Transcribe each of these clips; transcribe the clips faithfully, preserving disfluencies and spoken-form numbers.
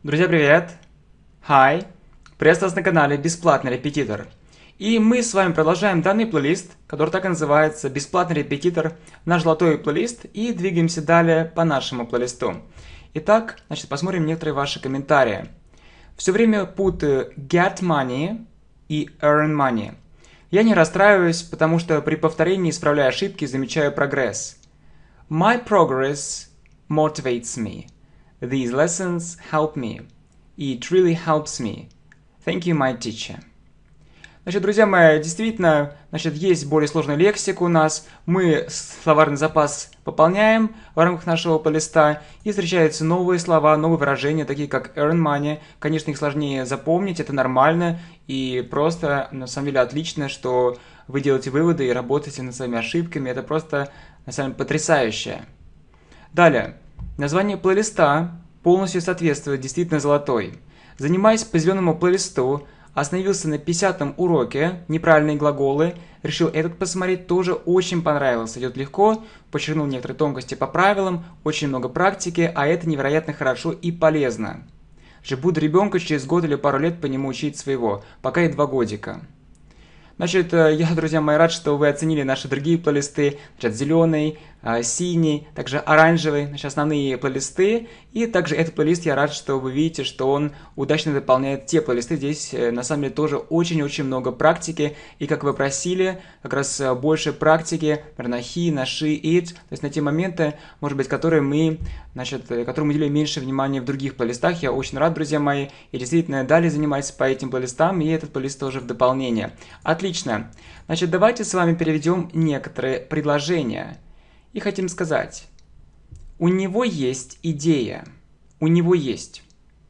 Друзья, привет! Hi! Приветствую вас на канале Бесплатный Репетитор. И мы с вами продолжаем данный плейлист, который так и называется «Бесплатный репетитор», наш золотой плейлист, и двигаемся далее по нашему плейлисту. Итак, значит, посмотрим некоторые ваши комментарии. Все время путаю get money и earn money. Я не расстраиваюсь, потому что при повторении исправляю ошибки и замечаю прогресс. My progress motivates me. These lessons help me. It really helps me. Thank you, my teacher. Значит, друзья мои, действительно, значит, есть более сложная лексика у нас. Мы словарный запас пополняем в рамках нашего плейлиста. И встречаются новые слова, новые выражения, такие как earn money. Конечно, их сложнее запомнить, это нормально. И просто, на самом деле, отлично, что вы делаете выводы и работаете над своими ошибками. Это просто, на самом деле, потрясающе. Далее. Название плейлиста полностью соответствует действительно золотой. Занимаясь по зеленому плейлисту, остановился на пятидесятом уроке, неправильные глаголы, решил этот посмотреть, тоже очень понравился. Идет легко, подчеркнул некоторые тонкости по правилам, очень много практики, а это невероятно хорошо и полезно. Же буду ребенка через год или пару лет по нему учить своего, пока и два годика. Значит, я, друзья мои, рад, что вы оценили наши другие плейлисты. Значит, зеленый, синий, также оранжевый, значит, основные плейлисты. И также этот плейлист, я рад, что вы видите, что он удачно дополняет те плейлисты. Здесь, на самом деле, тоже очень-очень много практики. И, как вы просили, как раз больше практики, например, на he, на she, it. То есть на те моменты, может быть, которые мы, значит, которым мы уделяем меньше внимания в других плейлистах. Я очень рад, друзья мои. И действительно, далее занимаюсь по этим плейлистам, и этот плейлист тоже в дополнение. Отлично. Значит, давайте с вами переведем некоторые предложения. И хотим сказать, у него есть идея, у него есть.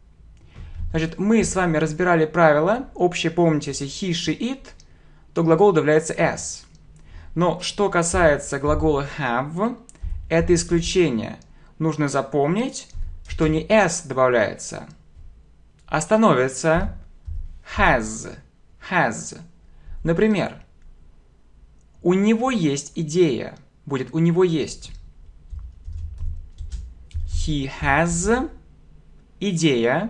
Значит, мы с вами разбирали правила, общее помните, если he, she, it, то глагол добавляется s. Но что касается глагола have, это исключение. Нужно запомнить, что не s добавляется, а становится has, has. Например, у него есть идея. Будет у него есть. He has идея.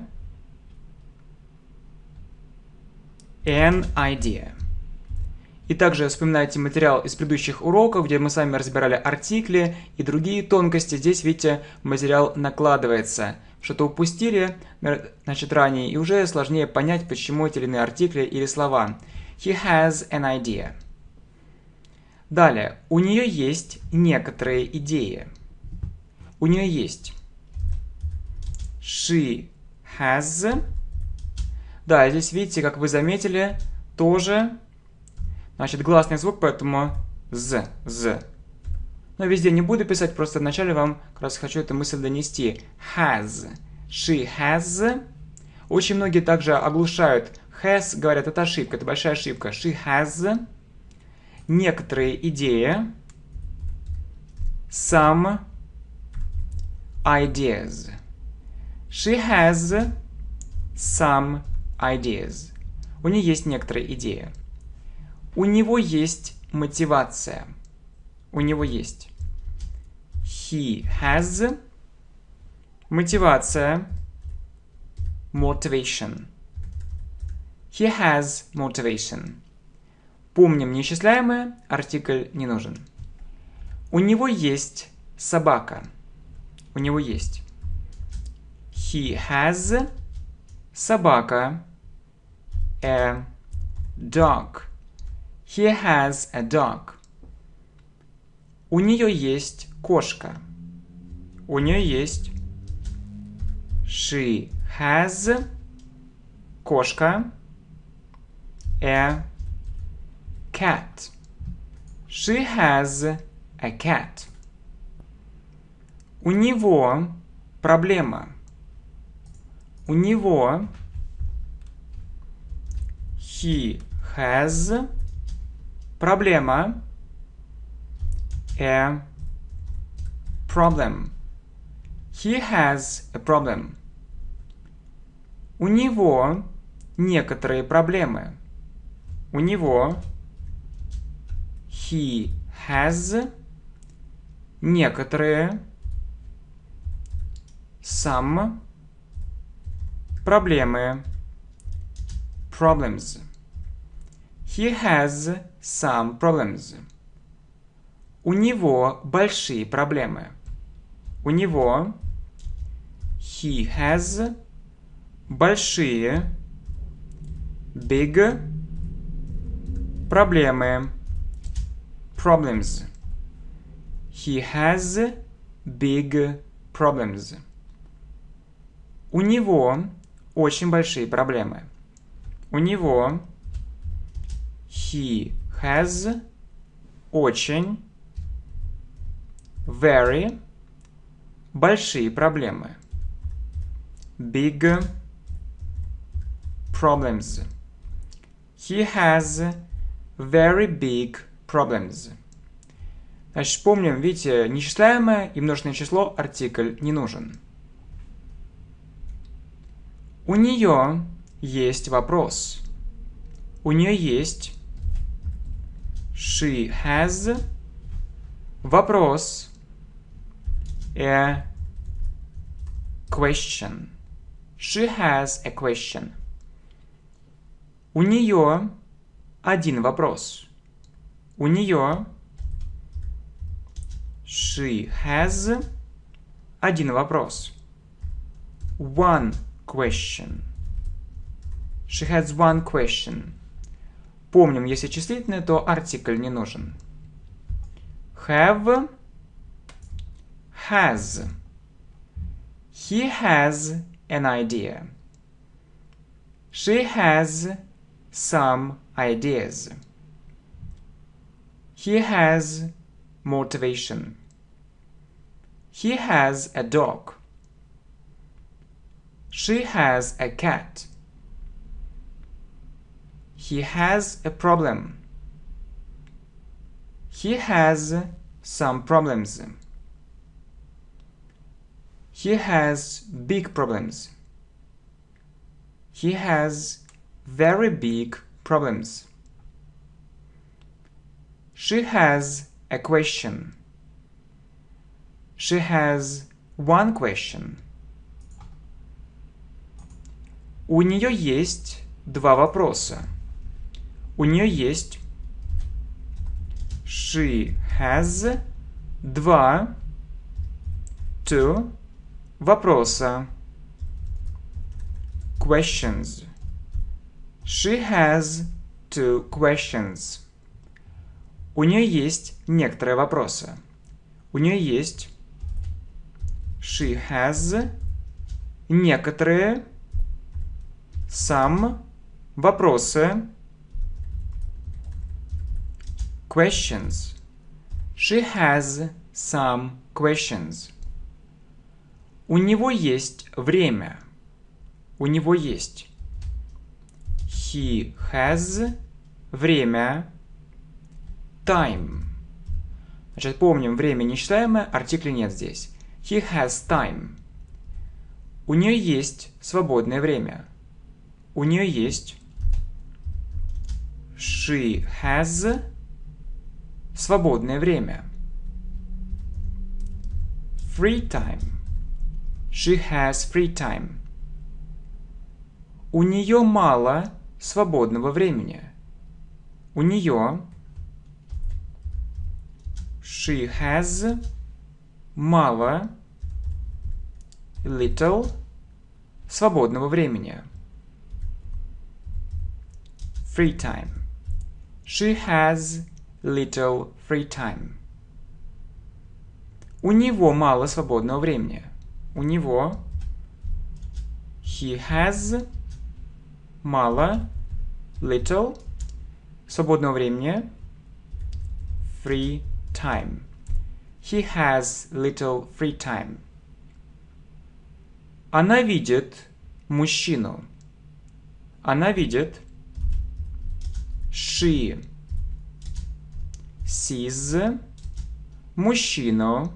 An idea. И также вспоминайте материал из предыдущих уроков, где мы с вами разбирали артикли и другие тонкости. Здесь, видите, материал накладывается. Что-то упустили, значит, ранее, и уже сложнее понять, почему эти или иные артикли или слова. He has an idea. Далее, у нее есть некоторые идеи. У нее есть. She has. Да, здесь видите, как вы заметили, тоже, значит, гласный звук, поэтому з, з. Но везде не буду писать, просто вначале вам как раз хочу эту мысль донести. Has. She has. Очень многие также оглушают. Has, говорят, это ошибка, это большая ошибка. She has. Некоторые идеи, some ideas. She has some ideas. У нее есть некоторые идеи. У него есть мотивация. У него есть. He has мотивация. Motivation. He has motivation. Помним неисчисляемое, артикль не нужен. У него есть собака. У него есть. He has собака. A dog. He has a dog. У нее есть кошка. У нее есть. She has кошка. A cat. She has a cat. У него проблема. У него. He has проблема. A problem. He has a problem. У него некоторые проблемы. У него. He has некоторые some Проблемы. Problems. He has some problems. У него большие проблемы. У него he has большие big проблемы. Problems. He has big problems. У него очень большие проблемы. У него he has очень very большие проблемы. Big problems. He has very big problems. Значит, помним, видите, нечисляемое и множественное число, артикль не нужен. У нее есть вопрос. У нее есть she has вопрос a question. She has a question. У нее один вопрос. У нее she has один вопрос. One question. She has one question. Помним, если числительное, то артикль не нужен. Have has. He has an idea. She has some ideas. He has motivation. He has a dog. She has a cat. He has a problem. He has some problems. He has big problems. He has very big problems. She has a question. She has one question. У нее есть два вопроса. У нее есть she has два two вопроса. Questions. She has two questions. У нее есть некоторые вопросы. У нее есть she has некоторые some вопросы. Questions. She has some questions. У него есть время. У него есть. He has время. Time. Значит, помним, время нечитаемое, артикля нет здесь. He has time. У нее есть свободное время. У нее есть she has свободное время. Free time. She has free time. У нее мало свободного времени. У нее she has мало little свободного времени. Free time. She has little free time. У него мало свободного времени. У него he has мало little свободного времени. Free time. He has little free time. Она видит мужчину. Она видит she sees мужчину.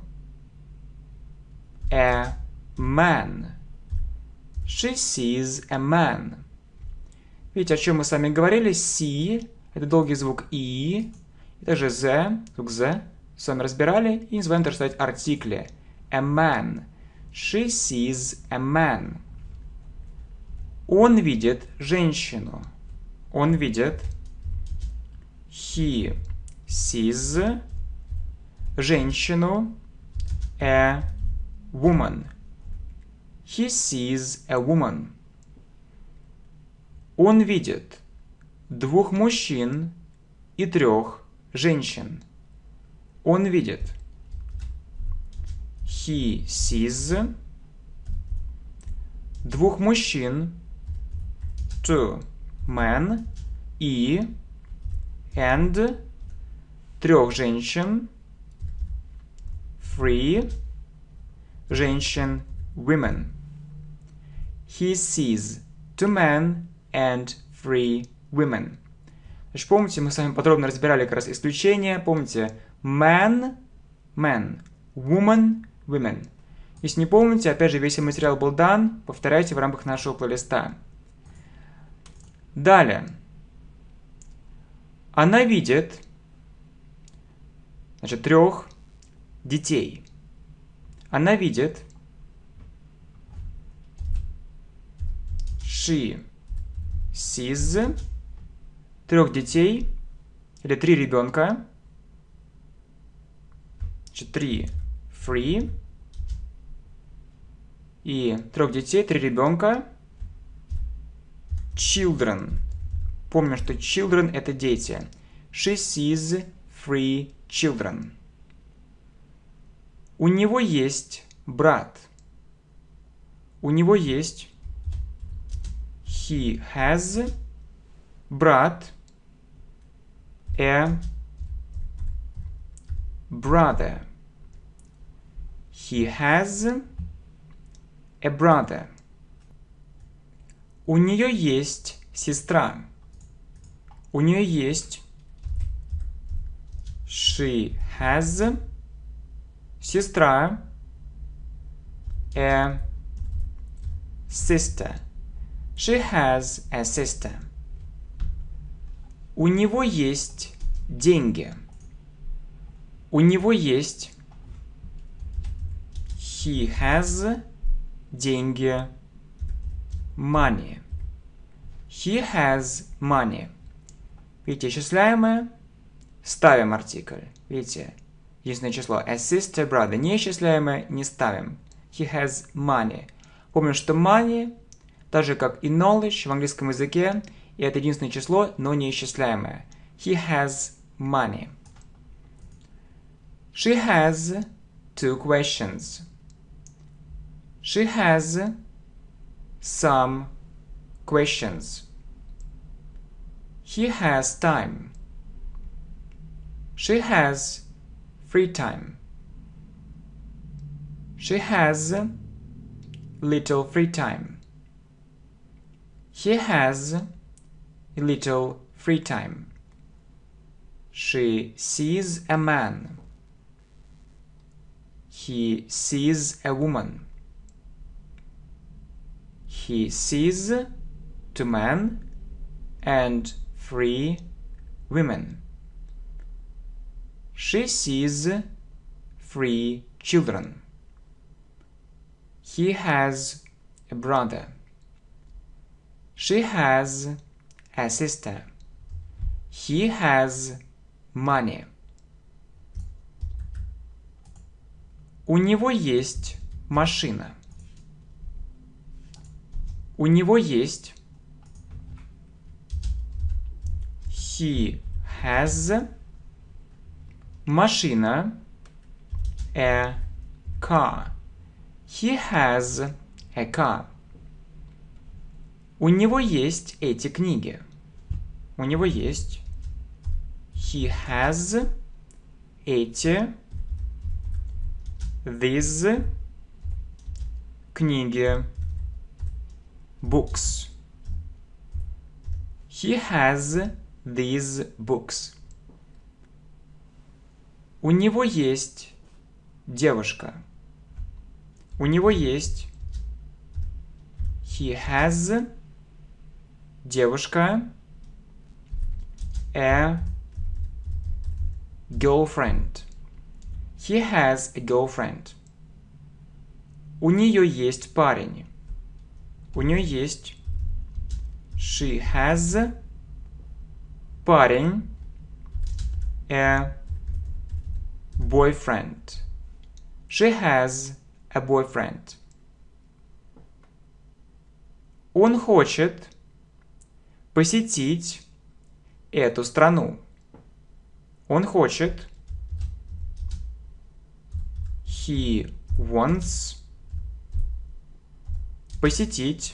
A man. She sees a man. Видите, о чем мы с вами говорили? See – это долгий звук и, и также the, звук the, с вами разбирали, и называем тоже ставить артикли. A man. She sees a man. Он видит женщину. Он видит. He sees женщину. A woman. He sees a woman. Он видит двух мужчин и трех женщин. Он видит. He sees двух мужчин, two men, и and трех женщин, three женщин, women. He sees two men and three women. Значит, помните, мы с вами подробно разбирали как раз исключения. Помните, man, men, woman, women. Если не помните, опять же, весь материал был дан. Повторяйте в рамках нашего плейлиста. Далее. Она видит, значит, трех детей. Она видит. She sees трех детей или три ребенка. Значит, три three. И трех детей, три ребенка. Children. Помню, что children это дети. She sees three children. У него есть брат. У него есть. He has брат. A brother. He has a brother. У нее есть сестра. У нее есть. She has сестра. A sister. She has a sister. У него есть деньги. У него есть. He has деньги. Money. He has money. Видите, исчисляемое. Ставим артикль. Видите, единственное число. A sister, brother. Неисчисляемое не ставим. He has money. Помню, что money, так же как и knowledge в английском языке, и это единственное число, но неисчисляемое. He has money. She has two questions. She has some questions. He has time. She has free time. She has little free time. He has a little free time. She sees a man. He sees a woman. He sees two men and three women. She sees three children. He has a brother. She has a sister. He has money. У него есть машина. У него есть. He has машина. A car. He has a car. У него есть эти книги. У него есть. He has эти. These книги. Books. He has these books. У него есть девушка. У него есть. He has девушка. A girlfriend. He has a girlfriend. У нее есть парень. У нее есть. She has. Парень. A boyfriend. She has a boyfriend. Он хочет посетить эту страну. Он хочет. He wants. Посетить.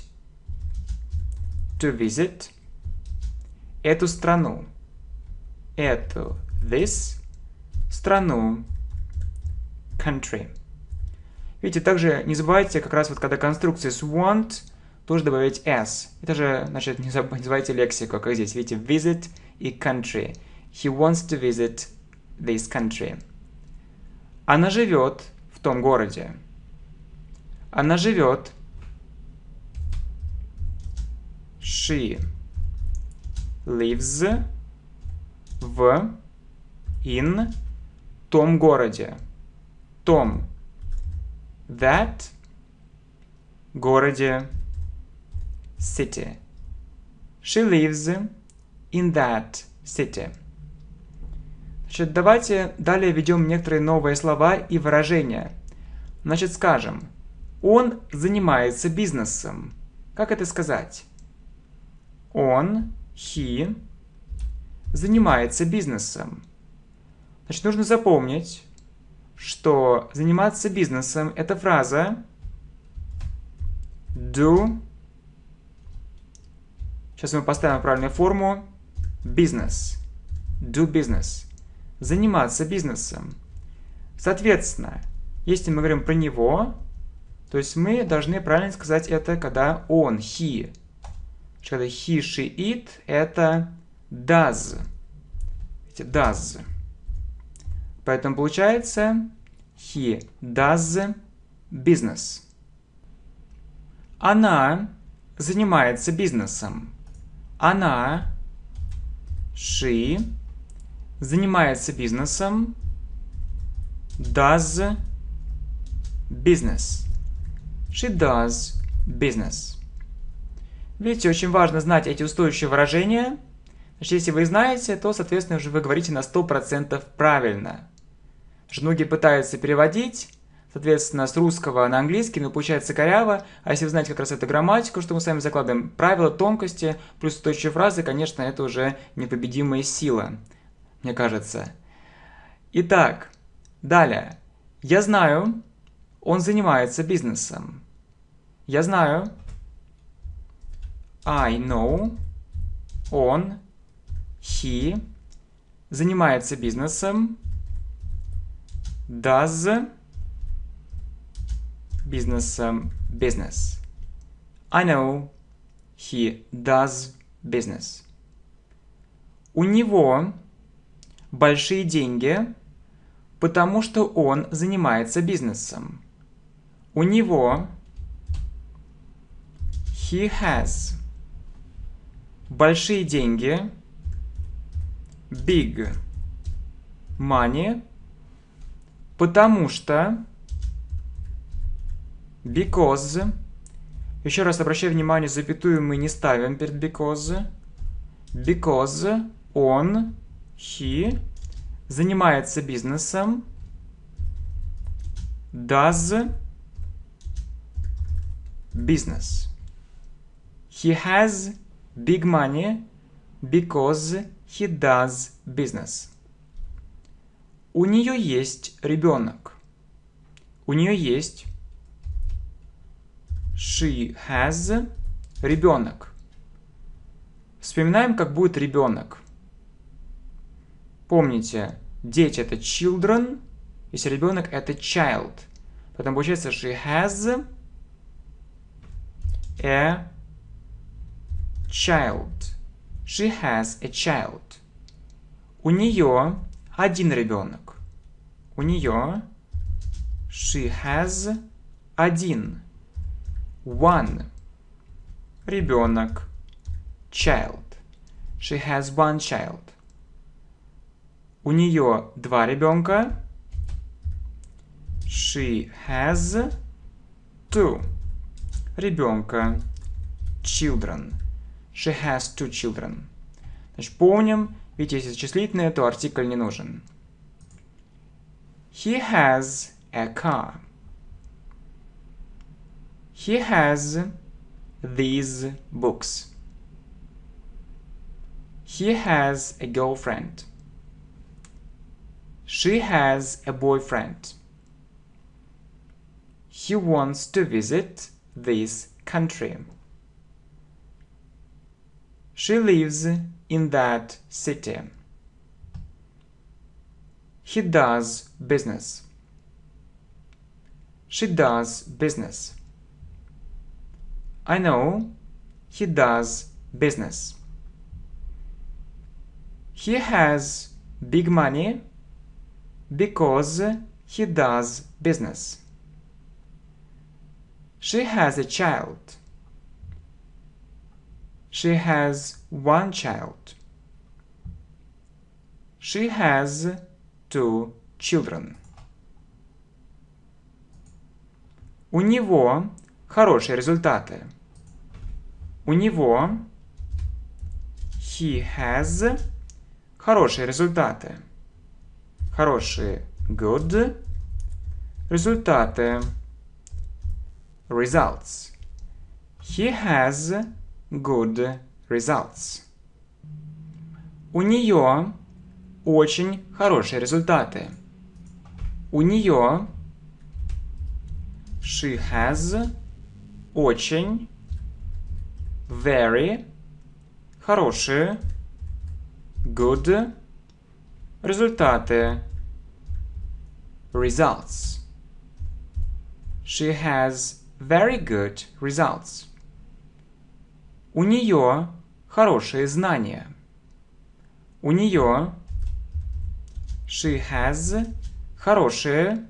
To visit. Эту страну. Эту. This. Страну. Country. Видите, также не забывайте, как раз вот когда конструкция с want, тоже добавить s. Это же, значит, не забывайте лексику, как здесь. Видите, visit и country. He wants to visit this country. Она живет в том городе. Она живет. She lives в in том городе. Том. That городе. City. She lives in that city. Значит, давайте далее введем некоторые новые слова и выражения. Значит, скажем, он занимается бизнесом. Как это сказать? Он, he, занимается бизнесом. Значит, нужно запомнить, что заниматься бизнесом – это фраза do. Сейчас мы поставим правильную форму. Business. Do business. Заниматься бизнесом. Соответственно, если мы говорим про него, то есть мы должны правильно сказать это, когда он, he. Когда he, she, it, это does. Видите, does. Поэтому получается he does business. Она занимается бизнесом. Она, she, занимается бизнесом. Does business. She does business. Видите, очень важно знать эти устойчивые выражения. Значит, если вы знаете, то, соответственно, уже вы говорите на сто процентов правильно. Многие пытаются переводить, соответственно, с русского на английский, но получается коряво. А если вы знаете как раз эту грамматику, что мы с вами закладываем, правила, тонкости, плюс устойчивые фразы, конечно, это уже непобедимая сила, мне кажется. Итак, далее. Я знаю, он занимается бизнесом. Я знаю. I know. Он, he, занимается бизнесом. Does бизнесом business. I know he does business. У него большие деньги, потому что он занимается бизнесом. У него he has большие деньги, big money, потому что, because, еще раз обращаю внимание, запятую мы не ставим перед because, because он, he, занимается бизнесом, does business. He has big money because he does business. У нее есть ребенок. У нее есть she has ребенок. Вспоминаем, как будет ребенок. Помните, дети это children, если ребенок это child. Поэтому получается she has a child. She has a child. У нее один ребенок. У нее she has один. One. Ребенок. Child. She has one child. У нее два ребенка. She has two. Ребенка. Children. She has two children. Значит, помним, ведь если существительное, то артикль не нужен. He has a car. He has these books. He has a girlfriend. She has a boyfriend. He wants to visit this country. She lives in that city. He does business. She does business. I know he does business. He has big money because he does business. She has a child. She has one child. She has two children. У него хорошие результаты. У него he has хорошие результаты. Хорошие good. Результаты results. He has good results. У нее очень хорошие результаты. У нее she has очень very хорошие good результаты results. She has very good results. У нее хорошие знания. У нее she has хорошие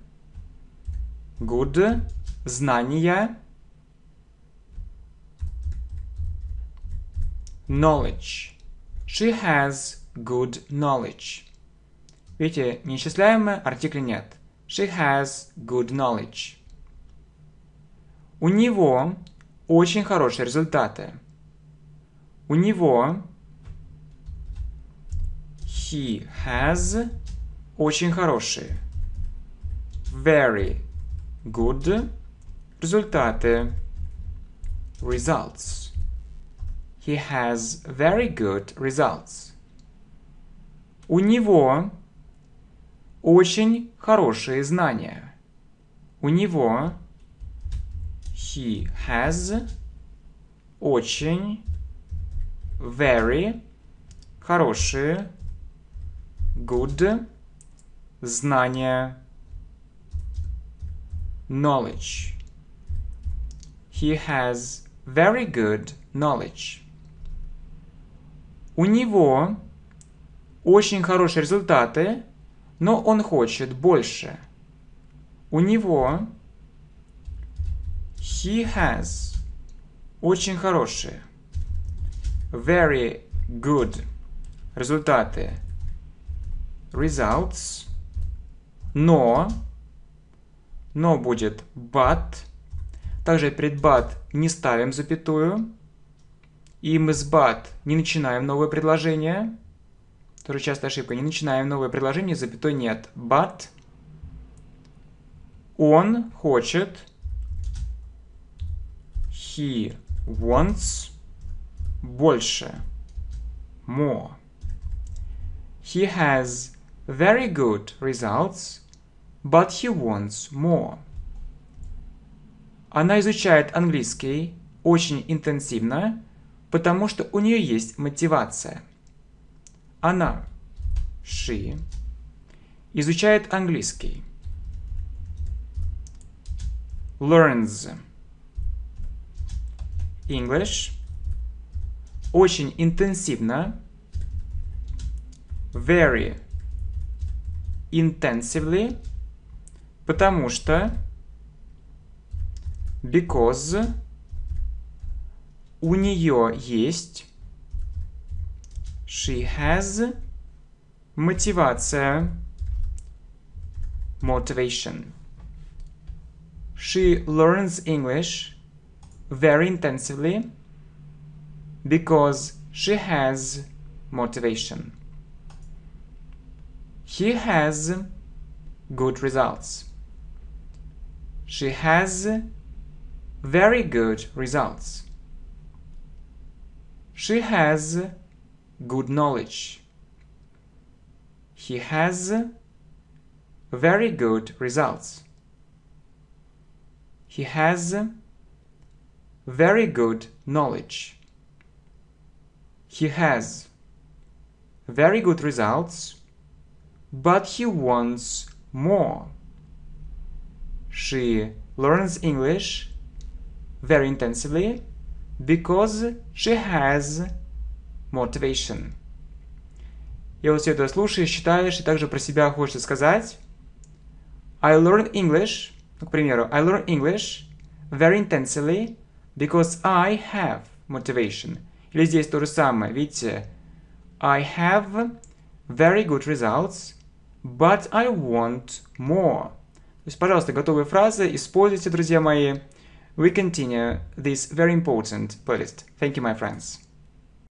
good знания knowledge. She has good knowledge. Видите, неисчисляемые артикля нет. She has good knowledge. У него очень хорошие результаты. У него he has очень хорошие very good результаты results. He has very good results. У него очень хорошие знания. У него he has очень very хорошие good знания knowledge. He has very good knowledge. У него очень хорошие результаты, но он хочет больше. У него he has очень хорошие very good результаты results, но но будет but. Также перед but не ставим запятую. И мы с but не начинаем новое предложение. Тоже частая ошибка. Не начинаем новое предложение, запятой нет. But он хочет he wants больше more. He has very good results, but he wants more. Она изучает английский очень интенсивно, потому что у нее есть мотивация. Она, she, изучает английский. Learns English очень интенсивно. Very intensively, потому что because у нее есть she has мотивация motivation. She learns English very intensively because she has motivation. He has good results. She has very good results. She has good knowledge. He has very good results. He has very good knowledge. He has very good results, but he wants more. She learns English very intensively because she has motivation. И вот все это слушаешь, читаешь, и также про себя хочется сказать. I learn English, к примеру, I learn English very intensively because I have motivation. Или здесь то же самое, видите? I have very good results, but I want more. То есть, пожалуйста, готовые фразы используйте, друзья мои. We continue this very important playlist. Thank you, my friends.